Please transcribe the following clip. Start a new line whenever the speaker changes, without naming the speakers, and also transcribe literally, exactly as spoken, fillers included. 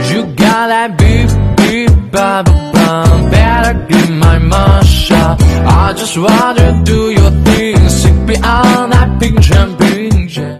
You got that beep, beep, ba, ba, ba. Better give my mouth shut. I just wanna do your thing.